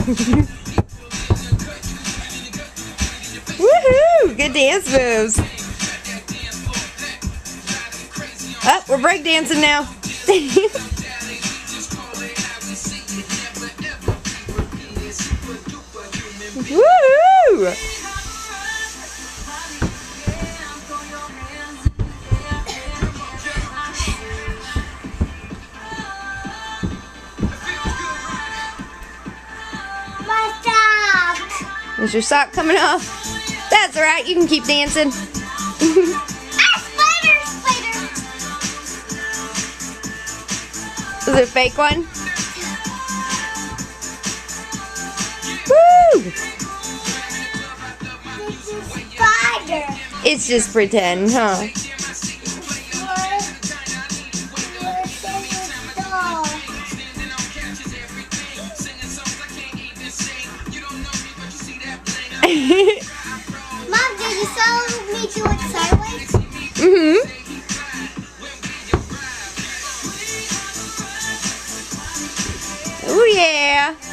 Woohoo! Good dance moves. Oh, we're breakdancing now. Woohoo! Is your sock coming off? That's alright, you can keep dancing. Spider! Is it a fake one? Woo! Spider! It's just pretend, huh? Mom, did you tell me to look sideways? Mm-hmm. Oh yeah.